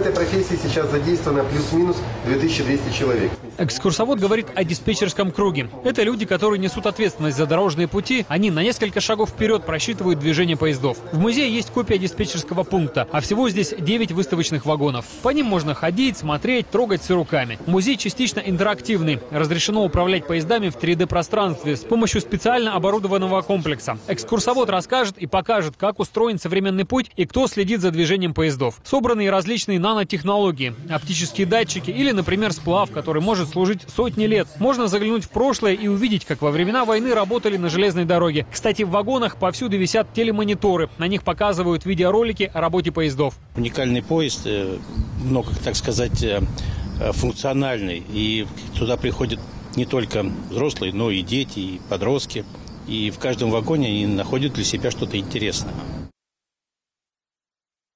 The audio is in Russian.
этой профессии сейчас задействовано плюс-минус 2200 человек. Экскурсовод говорит о диспетчерском круге. Это люди, которые несут ответственность за дорожные пути. Они на несколько шагов вперед просчитывают движение поездов. В музее есть копия диспетчерского пункта, а всего здесь 9 выставочных вагонов. По ним можно ходить, смотреть, трогать все руками. Музей частично интерактивный. Разрешено управлять поездами в 3D-пространстве с помощью специально оборудованного комплекса. Экскурсовод расскажет и покажет, как устроен современный путь и кто следит за движением поездов. Собраны и различные нанотехнологии, оптические датчики или, например, сплав, который может служить сотни лет. Можно заглянуть в прошлое и увидеть, как во времена войны работали на железной дороге. Кстати, в вагонах повсюду висят телемониторы. На них показывают видеоролики о работе поездов. Уникальный поезд, много, так сказать, функциональный. И туда приходят не только взрослые, но и дети, и подростки. И в каждом вагоне они находят для себя что-то интересное.